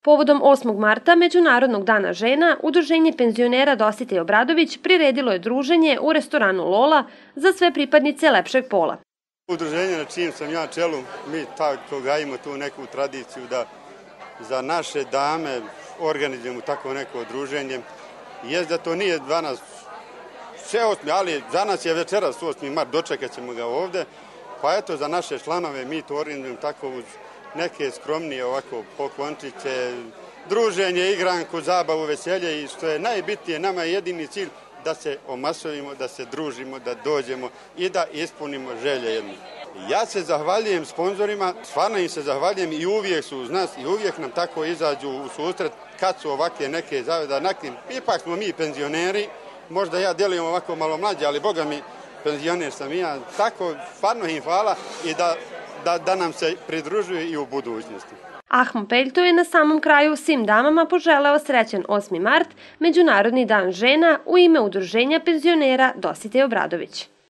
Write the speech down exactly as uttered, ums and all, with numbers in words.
Povodom osmog marta, Međunarodnog dana žena, Udruženje penzionera Dositej Obradović priredilo je druženje u restoranu Lola za sve pripadnice lepšeg pola. Udruženje na čijem sam ja čelu, mi tako gajimo tu neku tradiciju da za naše dame organizujemo tako neko udruženje. Jest da to nije danas sve osmi, ali za nas je večeras osmi mart, dočekat ćemo ga ovde. Pa eto, za naše članove mi to organizujemo tako uz neke skromnije ovako poklončiće, druženje, igranku, zabavu, veselje i što je najbitnije, nama je jedini cilj da se omasovimo, da se družimo, da dođemo i da ispunimo želje jedno. Ja se zahvaljujem sponzorima, stvarno im se zahvaljujem i uvijek su uz nas i uvijek nam tako izađu u susret kad su ovakve neke zavede. Ipak smo mi penzioneri, možda ja delujem ovako malo mlađe, ali boga mi penzioner sam i ja. Tako, stvarno im hvala i da Da, da nam se pridružuje i u budućnosti. Ahmo Peljto je na samom kraju svim damama poželeo srećan osmi mart, Međunarodni dan žena, u ime Udruženja penzionera Dositej Obradović.